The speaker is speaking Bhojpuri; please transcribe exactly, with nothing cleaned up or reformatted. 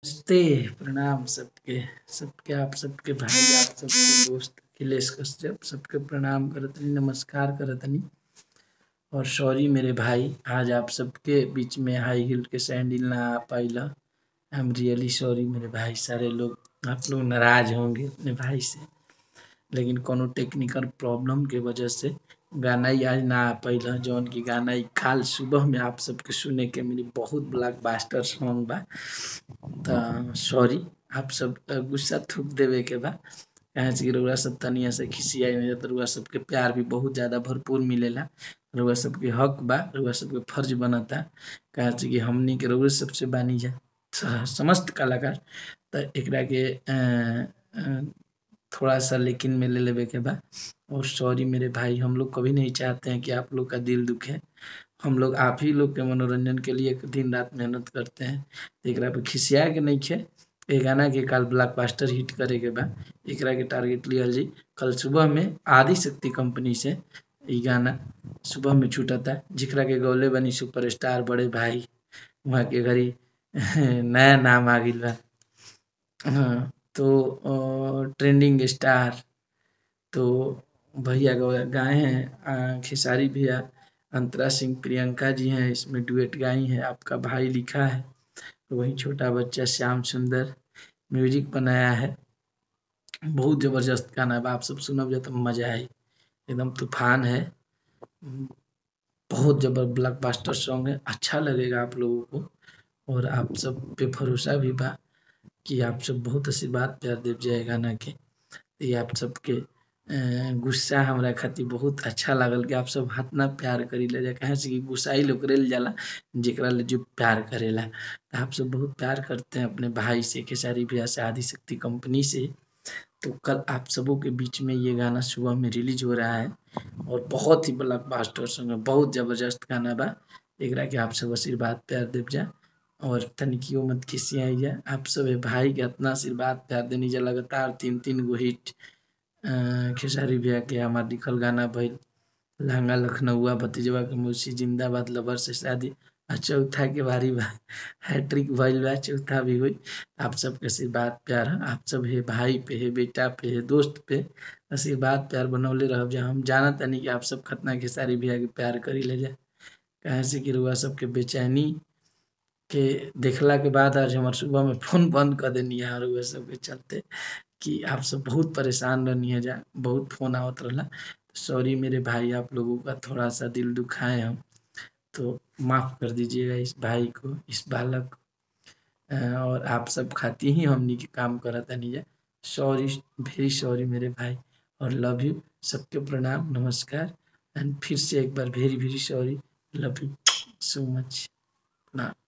नमस्ते, प्रणाम सबके सबके आप सबके भाई, आप सबके दोस्त अखिलेश कश्यप सबके प्रणाम करतनी, नमस्कार करतनी। और सॉरी मेरे भाई, आज आप सबके बीच में हाई हील के सैंडल ना आ पाइला। आई एम रियली सॉरी मेरे भाई। सारे लोग आप लोग नाराज होंगे अपने भाई से, लेकिन कोनो टेक्निकल प्रॉब्लम के वजह से गाना ही आज ना आ पाइला। जौन की गाना ही काल सुबह में आप सबके सुने के मेरी बहुत ब्लॉकबस्टर सॉन्ग बा। त सॉरी, आप सब गुस्सा थूक देवे के बा। काहे से कि रउआ सब तनिया से खिसियाई नहीं त रउआ सबके प्यार भी बहुत ज़्यादा भरपूर मिलेला। रउआ सबके हक बा, रउआ सबके फर्ज बनता। काहे से कि हमनी के रउआ सबसे बानी जा स- समस्त कलाकार। त एकरा के अ, अ, थोड़ा सा लेकिन में ले लेवे के बा। और सॉरी मेरे भाई, हम लोग कभी नहीं चाहते हैं कि आप लोग का दिल दुखे। हम लोग आप ही लोग के मनोरंजन के लिए दिन रात मेहनत करते हैं। तो एकरा पे खिसिया के नहीं खे। ए गाना के काल ब्लॉकबस्टर हिट करे के बा। एकरा के टारगेट लियल जी। कल सुबह में आदि शक्ति कंपनी से ई गाना सुबह में छूटता, जेकरा के गौले बनी सुपरस्टार बड़े भाई। वहाँ के घड़ी नया नाम आ गइल बा। हाँ, तो ट्रेंडिंग स्टार तो भैया ग- गाए हैं, अ, खेसारी भैया, अंतरा सिंह, प्रियंका जी हैं इसमें डुएट गाई हैं, आपका भाई लिखा है। तो वही छोटा बच्चा श्याम सुंदर म्यूजिक बनाया है। बहुत जबरदस्त गाना बा, आप सब सुनब जा तो मजा आई। एकदम तूफान है। बहुत जबर ब्लॉकबस्टर सॉन्ग है, अच्छा लगेगा आप लोगों को। और आप सब पे भरोसा भी बा कि आप सब बहुत आशीर्वाद प्यार देव जाए गाना के। ये आप सबके अ, गुस्सा हमरा खातिर बहुत अच्छा लागल कि आप सब हतना प्यार करीले जा। काहे से कि गुस्सा ही लोग करेल जाला जेकरा ले जो प्यार करेला। तो आप सब बहुत प्यार करते हैं अपने भाई से, खेसारी भैया से, आदि शक्ति कंपनी से। तो कल आप सबों के बीच में ये गाना सुबह में रिलीज हो रहा है। और बहुत ही ब्लॉकबस्टर सॉन्ग है, बहुत जबरदस्त गाना बा। एकरा के आप सब आशीर्वाद प्यार देव जा। और तनिकियो मत खिसियाई जा। आप सब ए भाई के इतना आशीर्वाद प्यार देनी जा, लगातार तीन तीन गो हिट अ, खेसारी भैया के हमार लिखल गाना भइल। लहंगा लखनऊआ, भतीजवा के मौसी, जिंदाबाद, लवर से शादी। आ चौथा के बारी बा, हैट्रिक भइल बा, चौथा भी हुई। आप सबके आशीर्वाद प्यार ह। आप सब हे भाई पे, हे बेटा पे, हे दोस्त पे आशीर्वाद प्यार बनौले रहब जा। हम जानत तानी कि आप सब खतना खेसारी भैया के प्यार करीले जा। काहे से कि रउआ सबके बेचैनी के देखला के बाद आज हमार सुबह में फ़ोन बंद कर देनी है रउआ सबके चलते, कि आप सब बहुत परेशान रहनी है जा, बहुत फ़ोन आवत रहला। सॉरी मेरे भाई, आप लोगों का थोड़ा-सा दिल दुखाए हम, तो माफ़ कर दीजिएगा इस भाई को, इस बालक अ, और आप सब खातिर ही हमनी के काम करतानी जा। सॉरी, वेरी सॉरी मेरे भाई, और लव यू। सबके प्रणाम, नमस्कार। एंड फिर से एक बार very very sorry, love you so much. प्रणाम।